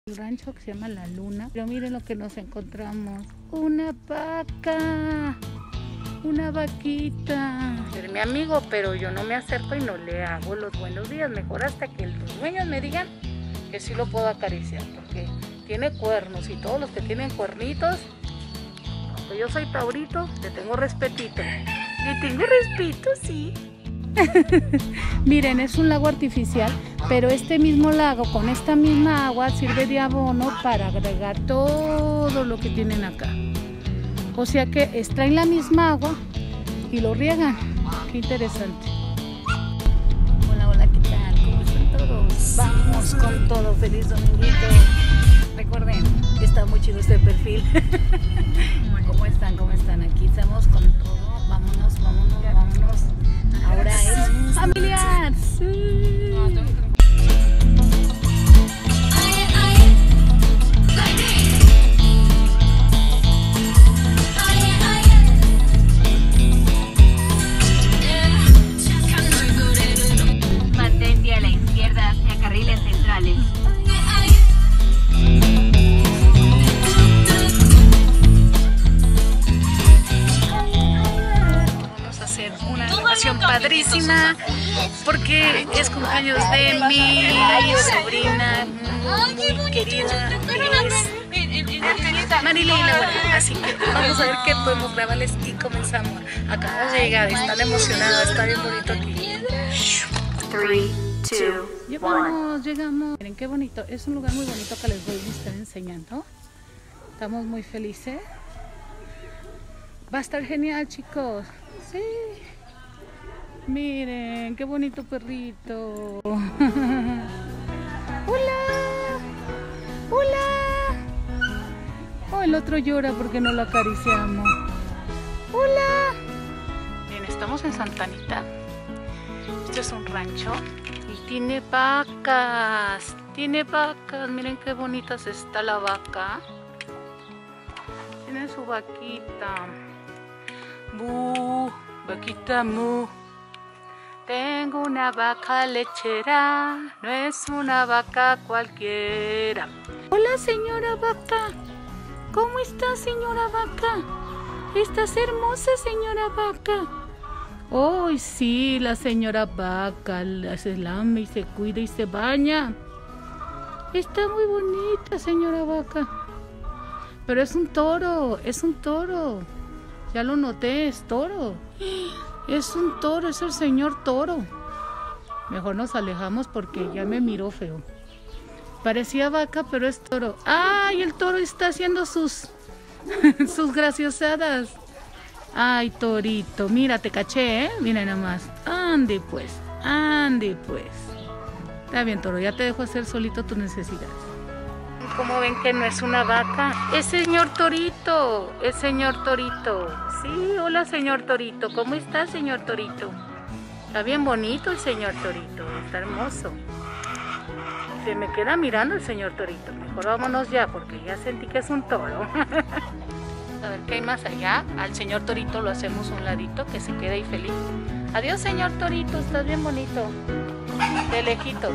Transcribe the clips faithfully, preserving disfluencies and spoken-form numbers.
El rancho que se llama La Luna, pero miren lo que nos encontramos, una vaca, una vaquita. Es mi amigo, pero yo no me acerco y no le hago los buenos días, mejor hasta que los dueños me digan que sí lo puedo acariciar, porque tiene cuernos y todos los que tienen cuernitos, aunque yo soy taurito, le tengo respetito, le tengo respeto, sí. Miren, es un lago artificial, pero este mismo lago con esta misma agua sirve de abono para agregar todo lo que tienen acá. O sea que extraen la misma agua y lo riegan. Qué interesante. Hola, hola, ¿qué tal? ¿Cómo están todos? Vamos con todo, feliz dominguito. Recuerden, está muy chido este perfil. ¿Cómo están? ¿Cómo están? Aquí estamos con todo. Vámonos, vámonos, vámonos. Ahora es familiar. Sí. Mantente a la izquierda hacia carriles centrales. Padrísima, porque es cumpleaños de mi sobrina muy querida, es Marilina. Así que vamos a ver qué podemos grabarles y comenzamos. Acabamos de llegar, están emocionadas, está bien bonito aquí. tres, dos, Llegamos, llegamos. Miren qué bonito, es un lugar muy bonito que les voy a estar enseñando. Estamos muy felices. Va a estar genial, chicos. Sí. Miren, qué bonito perrito. ¡Hola! ¡Hola! Oh, el otro llora porque no lo acariciamos. ¡Hola! Bien, estamos en Santa Anita. Este es un rancho y tiene vacas. Tiene vacas. Miren qué bonitas está la vaca. Tiene su vaquita. ¡Bu! Vaquita mu. Tengo una vaca lechera, no es una vaca cualquiera. Hola, señora vaca. ¿Cómo está, señora vaca? Estás hermosa, señora vaca. Oh, sí, la señora vaca se lame y se cuida y se baña. Está muy bonita, señora vaca. Pero es un toro, es un toro. Ya lo noté, es toro. Es un toro, es el señor toro. Mejor nos alejamos porque ya me miró feo. Parecía vaca, pero es toro. ¡Ay, el toro está haciendo sus, sus graciosadas! ¡Ay, torito! Mira, te caché, ¿eh? Mira nada más. Ande pues, ande pues. Está bien, toro, ya te dejo hacer solito tus necesidades. Como ven que no es una vaca, es señor Torito, es señor Torito. Sí, hola señor Torito, ¿cómo está señor Torito? Está bien bonito el señor Torito, está hermoso. Se me queda mirando el señor Torito, mejor vámonos ya porque ya sentí que es un toro. A ver qué hay más allá, al señor Torito lo hacemos un ladito que se quede ahí feliz. Adiós señor Torito, estás bien bonito, de lejitos.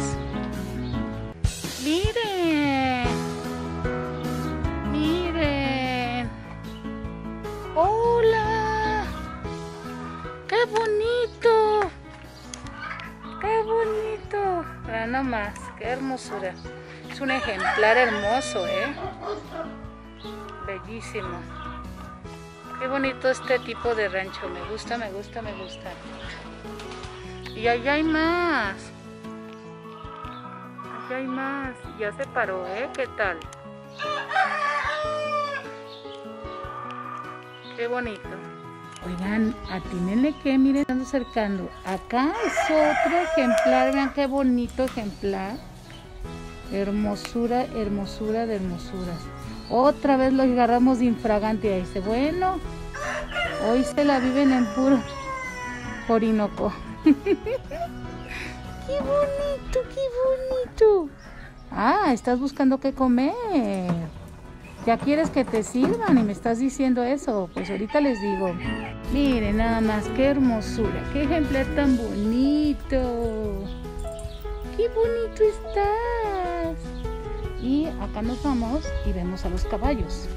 Miren, miren, hola, qué bonito, qué bonito, vean nomás, qué hermosura, es un ejemplar hermoso, eh, bellísimo, qué bonito este tipo de rancho, me gusta, me gusta, me gusta, y allá hay más. Ya hay más, ya se paró, ¿eh? ¿Qué tal? Qué bonito. Oigan, atínenle que, miren, están acercando. Acá es otro ejemplar, vean qué bonito ejemplar. Hermosura, hermosura de hermosuras. Otra vez lo agarramos de infragante y dice, bueno, hoy se la viven en puro Orinoco. ¡Qué bonito, qué bonito! Ah, estás buscando qué comer. Ya quieres que te sirvan y me estás diciendo eso. Pues ahorita les digo. Miren nada más, qué hermosura. Qué ejemplar tan bonito. ¡Qué bonito estás! Y acá nos vamos y vemos a los caballos.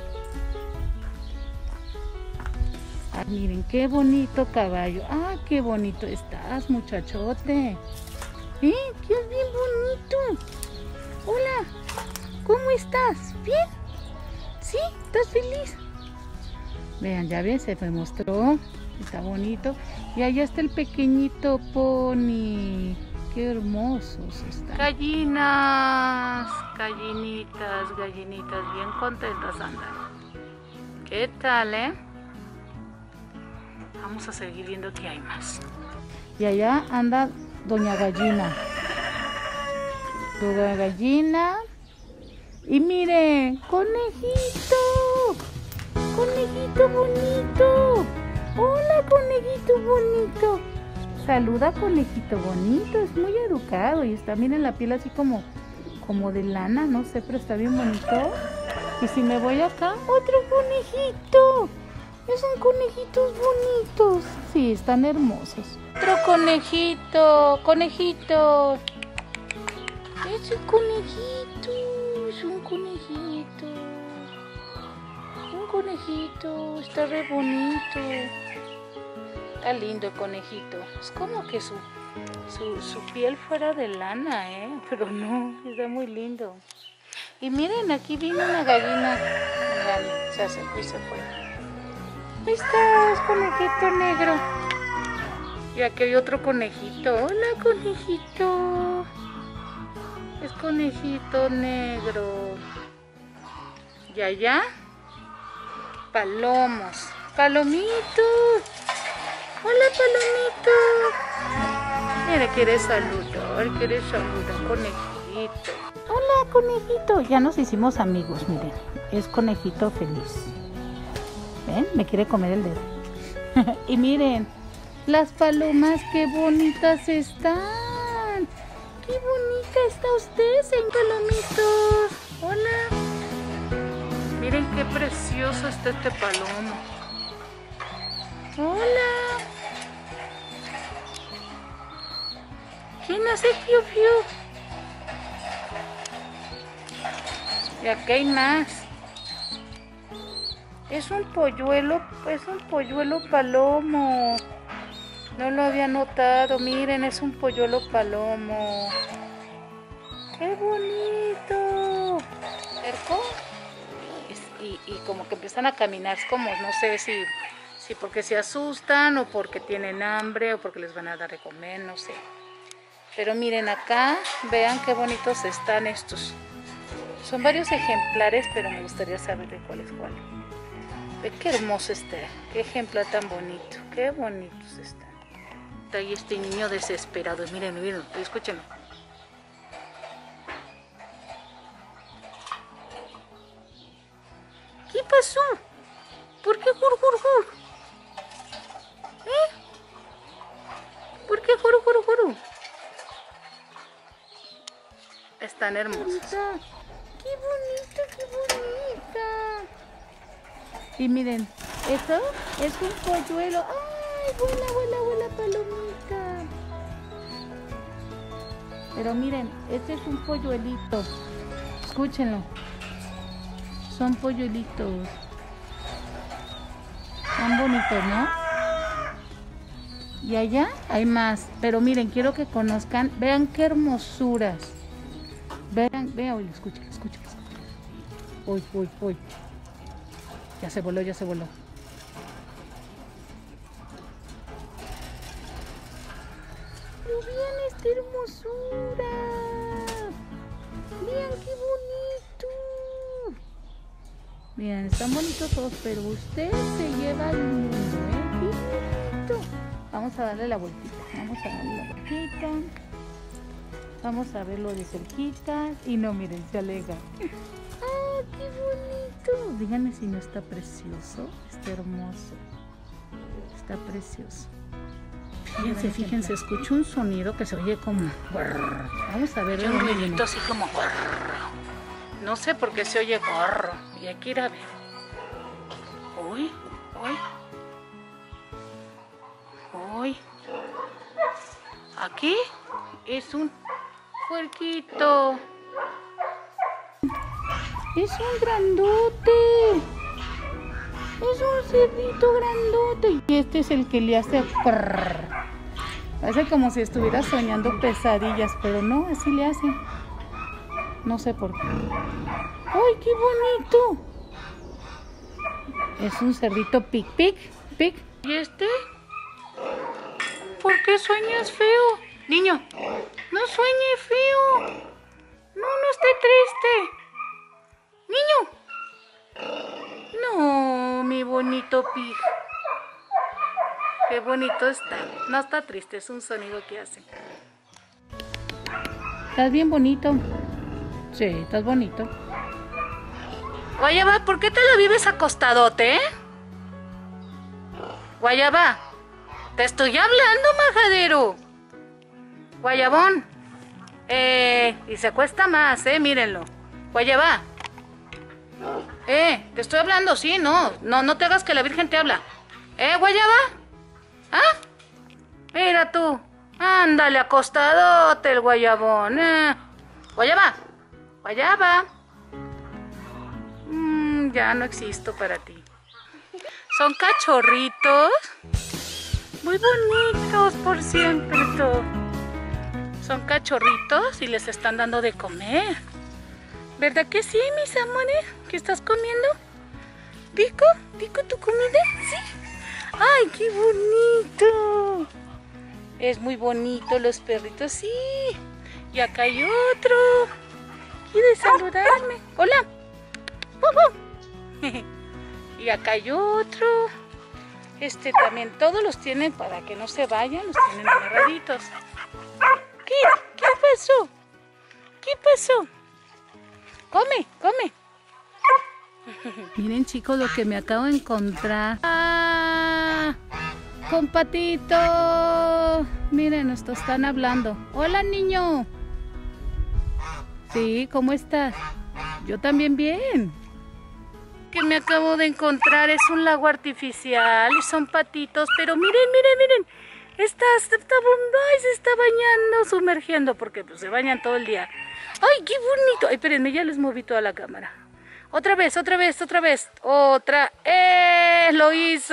Ah, miren, qué bonito caballo. Ah, qué bonito estás, muchachote. ¿Eh? ¡Qué bien bonito! Hola, ¿cómo estás? ¿Bien? ¿Sí? ¿Estás feliz? Vean, ya ven, se me mostró. Está bonito. Y allá está el pequeñito pony. Qué hermosos están. Gallinas, gallinitas, gallinitas, bien contentas andan. ¿Qué tal, eh? Vamos a seguir viendo que hay más. Y allá anda Doña Gallina. Doña Gallina. Y miren, conejito. Conejito bonito. Hola, conejito bonito. Saluda, conejito bonito. Es muy educado y está, miren, la piel así como, como de lana, no sé, pero está bien bonito. Y si me voy acá, otro conejito. Son conejitos bonitos. Sí, están hermosos. Otro conejito, conejito. Es un conejito, es un conejito. Un conejito, está re bonito. Está lindo el conejito. Es como que su, su, su piel fuera de lana, ¿eh? Pero no, está muy lindo. Y miren, aquí vino una gallina. Vean, se acercó y se fue. Ahí estás, conejito negro. Y aquí hay otro conejito. Hola, conejito. Es conejito negro. Y allá, palomos. Palomitos. Hola, palomito. Mira, quiere saludar, quiere saludar, conejito. Hola, conejito. Ya nos hicimos amigos, miren. Es conejito feliz. ¿Ven? Me quiere comer el dedo. Y miren, las palomas, qué bonitas están. Qué bonita está usted, señor palomitos. Hola. Miren qué precioso está este palomo. Hola. ¿Quién hace fiu fiu? Y aquí hay más. Es un polluelo, es un polluelo palomo. No lo había notado, miren, es un polluelo palomo. ¡Qué bonito! ¿Cerco? Y, y como que empiezan a caminar, es como, no sé si, si porque se asustan o porque tienen hambre o porque les van a dar de comer, no sé. Pero miren acá, vean qué bonitos están estos. Son varios ejemplares, pero me gustaría saber de cuál es cuál. Ve qué hermoso está, qué ejemplar tan bonito, qué bonitos están. Está ahí este niño desesperado, miren, miren, escúchenlo. ¿Qué pasó? ¿Por qué jur, jur, jur? ¿Eh? ¿Por qué jur, jur, jur? Están hermosos. ¡Qué bonito, qué bonita! Y miren, esto es un polluelo. ¡Ay, vuela, vuela, vuela, palomita! Pero miren, este es un polluelito. Escúchenlo. Son polluelitos. Tan bonitos, ¿no? Y allá hay más. Pero miren, quiero que conozcan. Vean qué hermosuras. Vean, vean, oye, escuchen, escuchen, escuchen. Uy, uy, uy. Ya se voló, ya se voló. Pero vean esta hermosura. Vean qué bonito. Miren, están bonitos todos, pero usted se lleva el mundo, ¿eh? Qué bonito. Vamos a darle la vueltita. Vamos a darle la vueltita. Vamos a verlo de cerquita. Y no, miren, se aleja. ¡Ah, qué bonito! Díganme si no está precioso. Está hermoso. Está precioso. Fíjense, fíjense, escucho un sonido que se oye como... Vamos a ver. Un ruidito así como... No sé por qué se oye gorro. Y hay que ir a ver. Uy, uy. Uy. Aquí es un puerquito. Es un grandote. Es un cerdito grandote. Y este es el que le hace prrr. Hace como si estuviera soñando pesadillas, pero no, así le hace. No sé por qué. ¡Ay, qué bonito! Es un cerdito pic, pic, pic. ¿Y este? ¿Por qué sueñas feo? Niño, no sueñe feo. No, no esté triste. Niño. No, mi bonito pig. Qué bonito está. No está triste, es un sonido que hace. Estás bien bonito. Sí, estás bonito. Guayaba, ¿por qué te la vives acostadote, eh? Guayaba, te estoy hablando, majadero. Guayabón. Eh, y se acuesta más, eh, mírenlo. Guayaba. Eh, te estoy hablando, sí, no. No, no te hagas que la Virgen te habla. Eh, Guayaba. ¿Ah? Mira tú. Ándale, acostadote el guayabón. Eh. Guayaba. Guayaba. Mm, ya no existo para ti. Son cachorritos. Muy bonitos, por siempre todo. Son cachorritos y les están dando de comer. ¿Verdad que sí, mis amores? ¿Qué estás comiendo? ¿Pico? ¿Pico tu comida? Sí. ¡Ay, qué bonito! Es muy bonito los perritos, sí. Y acá hay otro. ¿Quiere saludarme? ¡Hola! ¡Uh, uh! Y acá hay otro. Este también, todos los tienen para que no se vayan, los tienen amarraditos. ¿Qué? ¿Qué pasó? ¿Qué pasó? Come, come. Miren, chicos, lo que me acabo de encontrar. ¡Ah! Con Patito. Miren, nos están hablando. Hola, niño. Sí, ¿cómo estás? Yo también bien. Que me acabo de encontrar es un lago artificial y son patitos, pero miren, miren, miren. Está, está, está, ay, se está bañando, sumergiendo, porque pues, se bañan todo el día. ¡Ay, qué bonito! Ay, espérenme, ya les moví toda la cámara. Otra vez, otra vez, otra vez. Otra. ¡Eh! ¡Lo hizo!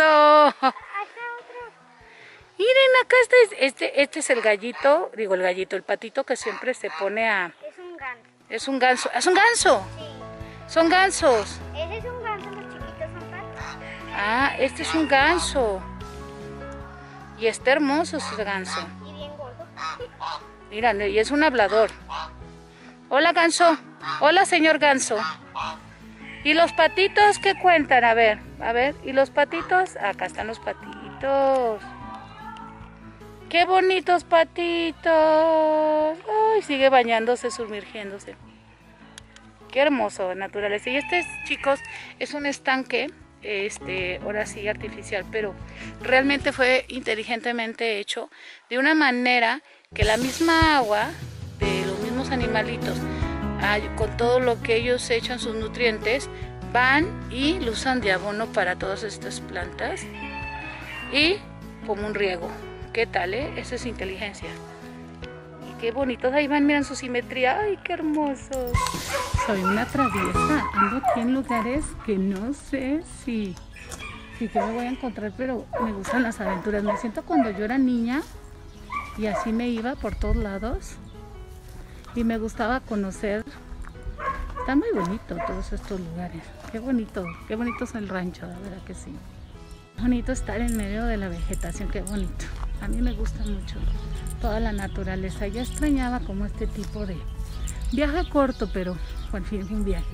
Miren, acá está. Este, este es el gallito, digo el gallito, el patito que siempre se pone a... Es un ganso. Es un ganso. ¿Es un ganso? Sí. Son gansos. Ese es un ganso, los chiquitos son patos. Ah, este es un ganso. Y está hermoso ese ganso. Y bien gordo. Mira, y es un hablador. Hola, ganso. Hola, señor ganso. ¿Y los patitos qué cuentan? A ver, a ver. ¿Y los patitos? Acá están los patitos. ¡Qué bonitos patitos! ¡Ay! Sigue bañándose, sumergiéndose. ¡Qué hermoso, naturaleza! Y este, chicos, es un estanque, este, ahora sí artificial, pero realmente fue inteligentemente hecho de una manera que la misma agua de los mismos animalitos, con todo lo que ellos echan, sus nutrientes, van y lo usan de abono para todas estas plantas y como un riego. ¿Qué tal, eh? Eso es inteligencia. Y qué bonitos. Ahí van, miran su simetría. ¡Ay, qué hermosos! Soy una traviesa. Ando aquí en lugares que no sé si, si que me voy a encontrar, pero me gustan las aventuras. Me siento cuando yo era niña y así me iba por todos lados. Y me gustaba conocer. Está muy bonito todos estos lugares. Qué bonito. Qué bonito es el rancho, la verdad que sí. Bonito estar en medio de la vegetación, qué bonito. A mí me gusta mucho toda la naturaleza. Ya extrañaba como este tipo de viaje corto, pero al fin fue un viaje.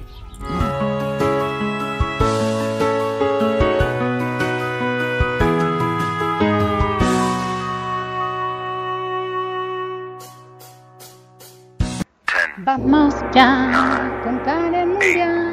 Vamos ya con Karen Mundial.